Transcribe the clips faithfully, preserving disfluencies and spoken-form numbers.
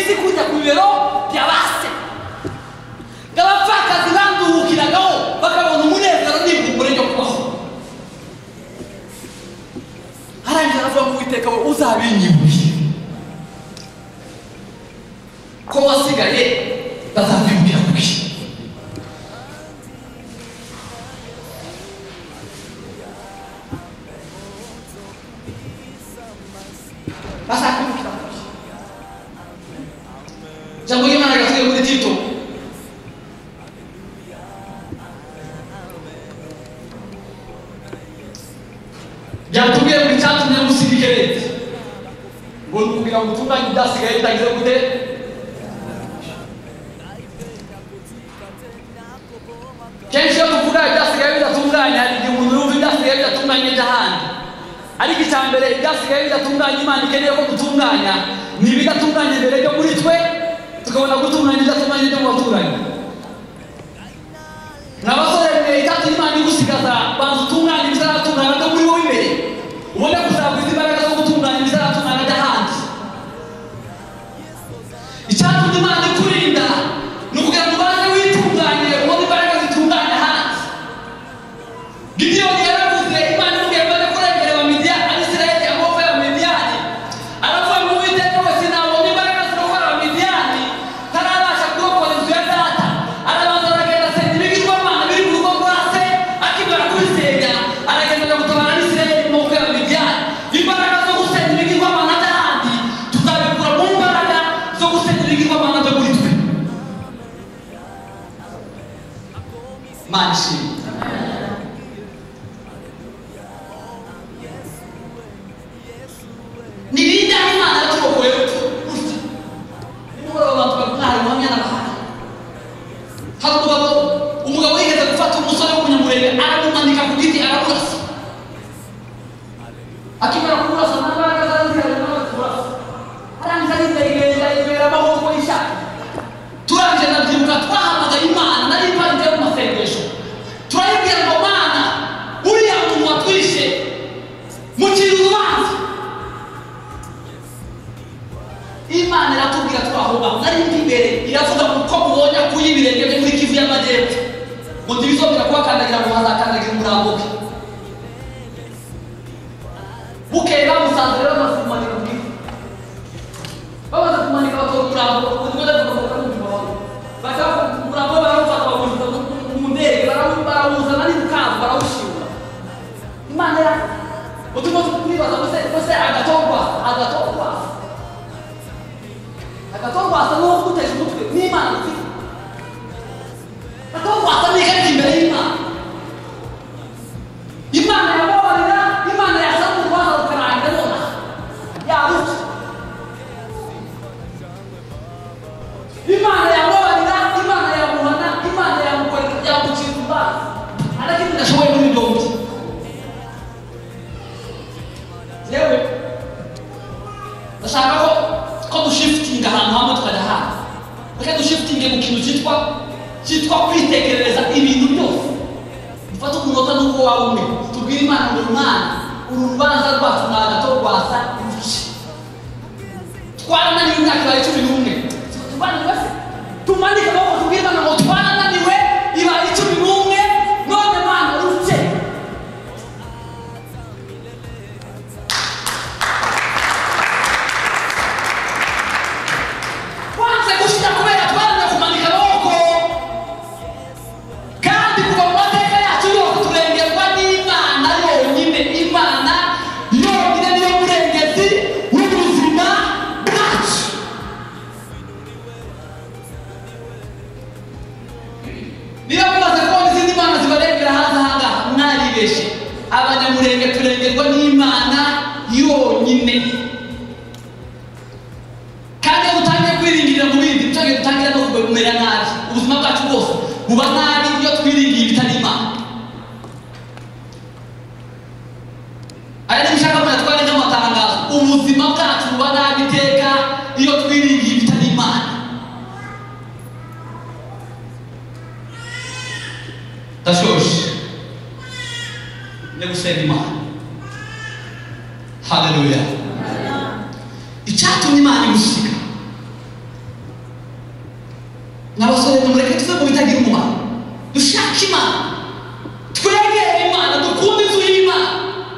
isi kujya ku bibero byabase ngabapfakazi banduhukiragaho bakabona umunezero n'ihumure ryo kubaho. Arangira avuga ngo Uwiteka we uzabinyibuye ko wasigaye bazabyumvira kuki. Bazakwimukira kuki. Jambo y'Imana gasigaye muri Tito byatubwiye ngo icyatumye musiga ihereti ngo ni ukugira ngo utunganye ibyasigaye bitagize gute. Kenshi iyo tuvuga ibyasigaye bidatunganye hari igihe umuntu yumva ibyasigaye bidatunganye by'ahandi, ariko icya mbere ibyasigaye bidatunganye Imana ikeneye ko dutunganya ni ibidatunganye mbere byo muri twe tukabona gutunganya ibidatunganye byo mu baturanyi. N'abasore mwe icyatumye Imana igusigaza banza utunganye ibizaratungana byo muri wowe imbere ubone kuzagwiza imbaraga zo gutunganya ibizaratungana by'ahandi. Icyatumye Imana ikurinda ni ukugira ngo ubanze witunganye ubone imbaraga zitunganya ahandi. Gideyoni yaravuze Imana imubwiye ngo ajye kurengera Abamidiyani, Abisirayeli amaboko y'Abamidiyani, aravuga ngo Uwiteka we sinabona imbaraga zirokora Abamidiyani ntarabasha kurokora inzu ya data. Arabanza aragenda asenga ibigirwamana biri mu rugo rwa se, akimara kubisenya aragenda ajya gutabara Abisirayeli mu maboko y'Abamidiyani. Imbaraga zo gusenya ibigirwamana by'ahandi tukabikura mu mbaraga zo gusenya ibigirwamana byo muri twe. Imana ishimwe. Ni bindi aho Imana yaturokoye gutyo gutya. Nimugoroba abantu bakundana muhamya n'abahari. Hari umugabo umugabo yigeze gufata umusore w'umunyamurenge aramumanika ku giti aramurasa. Akimara kumurasa nta mbaraga zari zihari nawe kumurasa. Arangiza yigenda yibera amaboko y'ishyaka. Turangije ndabyibuka twahamagaye Imana nari mpanze mu masengesho. Turayibwira ngo Mana uriya muntu watwishe mukira urubanza. Imana iratubwira twahoba nari imbere iravuga ngo uko mubonye kuyi ibirenge byo muri Kivu y'Amajyepfo ngo ndibizongera kubakandagira ngo hazakandagira umurambo we. Bukeye bamusanze rero bamaze kumanika ku giti, bamaze kumanika batora umurambo ubundi bagakomeza n'umurambo bashaka umurambo barawufata bawunyuza mu ndege barawuzana n'ibukanzu barawushingura. Imana yacu utuma twibaza ngo se agatorwa agatorwa agatorwasa n'uwo gutesha umutwe n'Imana ufite. Agatorwasa n'ikarita imbere y'Imana. Imana yamubarira, Imana yasaba urwaza rukarangira nona yaruta. Imana yamubarira, Imana yamuhana, Imana yamukorera yamucira urubanza. Ariko bidashoboye muri byombi. Yewe ndashaka ko ko dushiftinga ahantu hamwe tukajya ahandi. Reka dushiftinge mu kintu cyitwa cyitwa kwitekerereza ibintu byose. Dufate umunota n'ubwo wawe umwe tubwire Imana ngo Imana uru rubanza rwacu ni agatorwasa urushyi. Twarananiwe imyaka ibaye cumi n'umwe tubananiwe se tumanike amaboko tubwire Imana ngo twarananiwe ibaye cumi n'umwe none Imana urutse. Abanyamurenge turengerwa n'Imana yonyine. Kandi utangiye kwiringirira mu bindi tutangiye dutangira no kumera nabi. Ubuzima bwacu bwose buba nabi iyo twiringiye ibitari Imana. Aya ni bishaka ko twari n'amatangazo. Ubuzima bwacu buba nabi iteka iyo twiringiye ibitari Imana. Tashosh negusenga Imana. Haleluya. Icyatumye Imana imusiga n'abasore mureke tuve mu bitagira umumaro dushaka Imana twegere Imana dukunda inzu y'Imana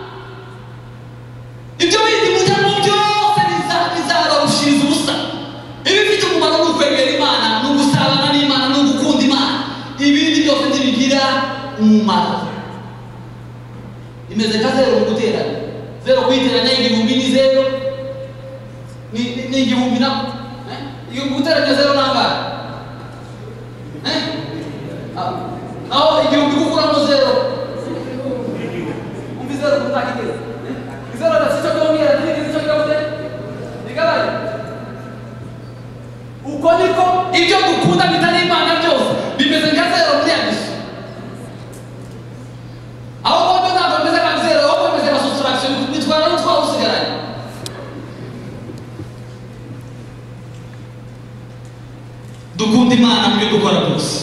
ibyo bindi mujyamo byose bizabarushiriza ubusa ibifite umumaro ni ukwegera Imana ni ugusabana n'Imana ni ugukunda Imana ibindi byose ntibigira umumaro imeze nka zero mu guteranya zero kuyiteranya igihumbi ni zero ni ni igihumbi na iyo guteranya zero nangahe eh aho igihumbi gukuramo zero umbi zero kutakigeza zero na sita kilometero ni sita kilometero igabaye uko niko ibyo dukunda bitari Imana byose bimeze nka zero muri yandisha aho bombe ntabwo bimeze nka zero aho bimeze nka subtraction bitwara n'utwa usigaranye dukunda Imana mu byo dukora byose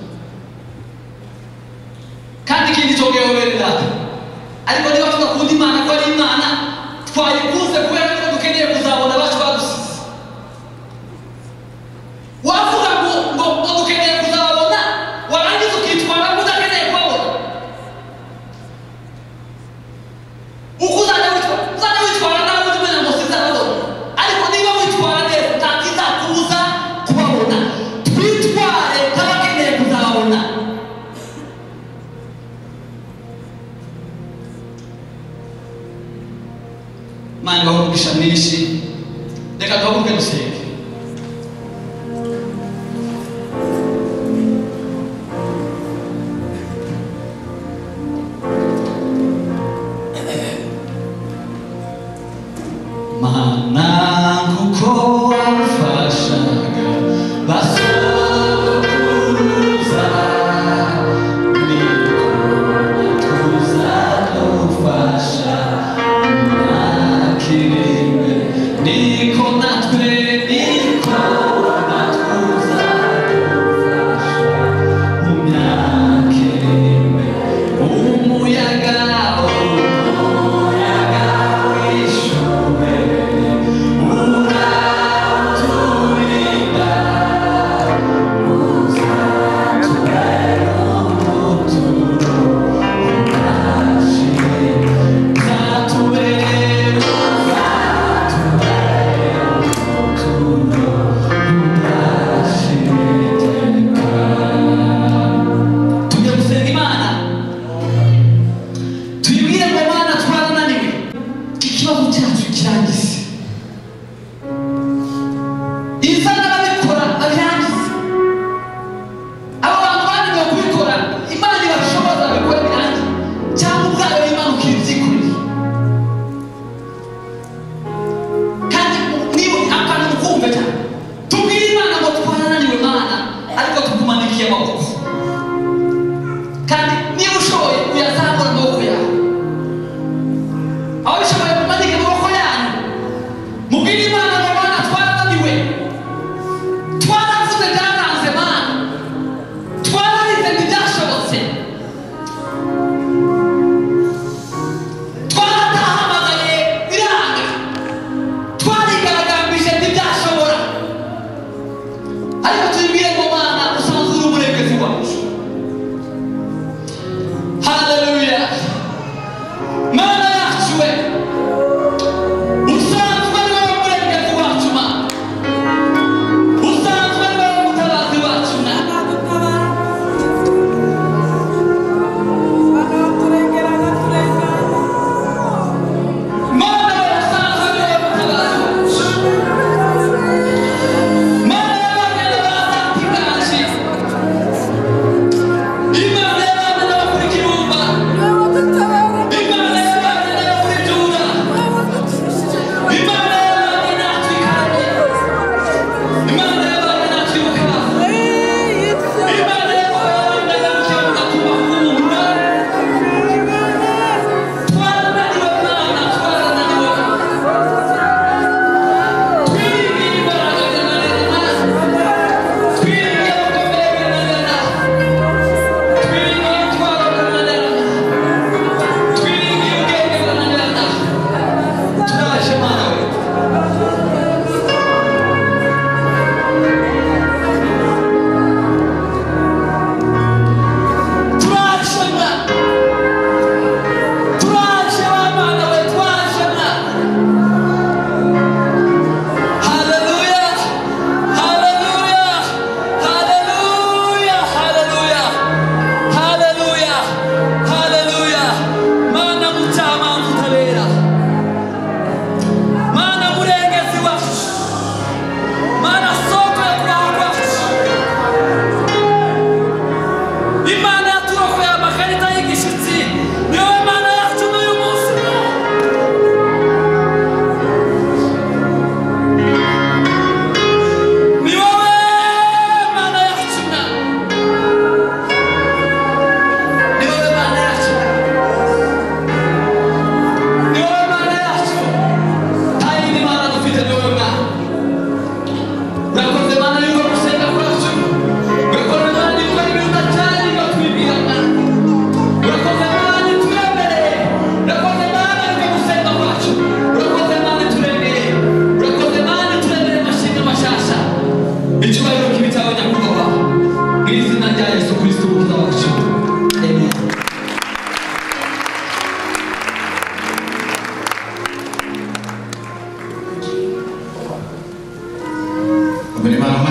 kandi ikindi cyongeyeho bene data ariko niba tudakunda Imana ko ari Imana twayikunze kubera ko dukeneye kuzabona abacu badusize wavuga ngo ngo dukeneye kuzabona warangiza ukitwara ngo udakeneye kubabona uko uzajya witwara uzajya witwara nawe ujya umenya ngo sinzababona ariko niba witwara neza nta kizakubuza kubabona twitware nk'abakeneye kuzabona Imana ibahugisha mwinshi reka duhaguruke dusenge Mana kuko wamfashaga basokuruza niko tuzadufasha nakirime niko natwe niko natuzadufasha mu myaka irindwi umuyaga umuyaga wishuwe uraturinda uzatubera umuturo udashira uzatubera uzatubera umuturo udashira iteka tujye gusenga Imana tuyibwire ngo Imana twarananiwe ikibazo cyacu kirangize izana ababikora babirangize abo bantu bananiwe kubikora Imana ibashoboza babikora birangize cyangwa ubwayo Imana ukibyikorera kandi niba akantu mukumve cyane tubwire Imana ngo twarananiwe Mana ariko tugumanikiye amaboko kandi niba ushoboye uyazamura amaboko yawe aho bishoboye kumanika amaboko yanyu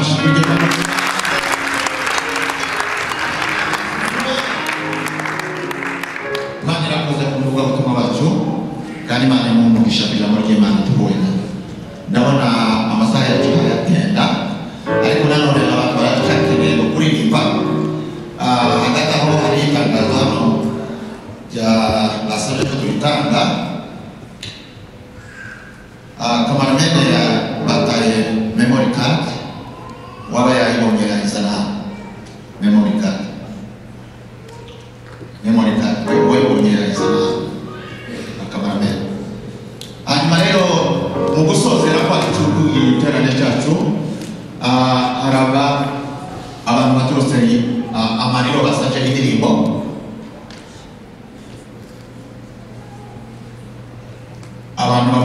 amashuri Imana irakoze kuvuga ubutumwa bacu kandi Imana imumugisha kugira ngo Imana tuhuye ndabona amasaha yacu ayagenda ariko nanone abantu baracakeneye no kuririmba hagati aho hari itangazo hano rya basabye ko tuyitanga kamaramenye ya bataye memory card waba yayibonye yahizana memory card memory card wayibonye yahizana kamaramenye hanyuma rero mu gusozera kwa icugu iterane cyacu haraba abantu baturutse amariro basabye indirimbo abantu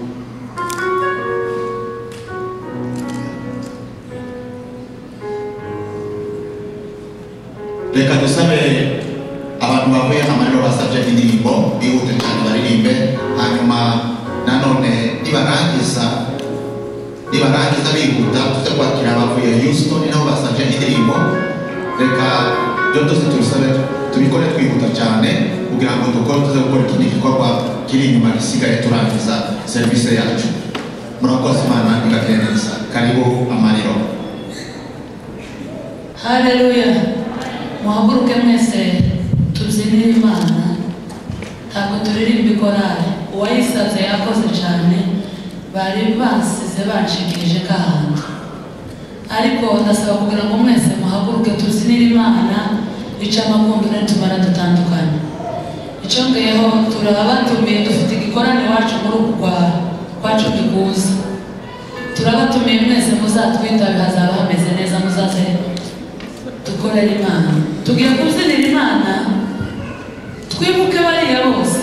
reka dusabe abantu bavuye amariro basabye indirimbo bihute cyane baririmbe hanyuma nanone nibarangiza nibarangiza bihuta tuze kwakira abavuye Houston nabo basabye indirimbo reka byo byose tubisabe tubikore twihuta cyane kugira ngo dukore tuze gukora ikindi gikorwa kiri inyuma gisigaye turangiza serivisi yacu murakoze Imana igakeneza karibu amariro. Haleluya. Muhaguruke mwese tubyinire Imana ntabwo turirimba ikorari uwayisaze yakoze cyane bari basize bacikirije kahanga ariko ndasaba kugira ngo mwese muhaguruke tubyinire Imana bica amakundo n'tumara dutandukanye icongeyeho turabatumiye dufite igikorane wacu muri ukwa kwacu gikuza turabatumiye mwese muzatwitabe hazaba hameze neza muzaze dukorera Imana tugiye kubyinira Imana twibuke bariya bose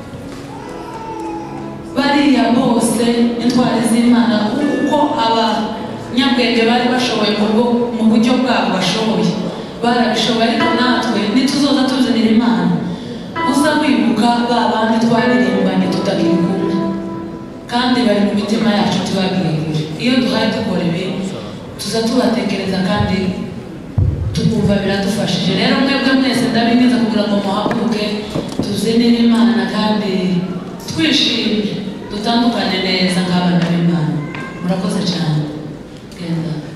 bariya bose intwari z'Imana uko abanyabwenge bari bashoboye mu buryo bwabo bashoboye barabishoboye ariko natwe nituzoza tubyinira Imana uza wibuka ba bandi twaririmbanye tutakiri kumwe kandi bari mu mitima yacu tubabwiye kure iyo duhaye dukora ibi tuza tubatekereza kandi tukumva biradufashije rero mwebwe mwese ndabineza kugira ngo muhaguruke tubyinire Imana kandi twishimye dutandukane neza nk'abana b'Imana murakoze cyane genda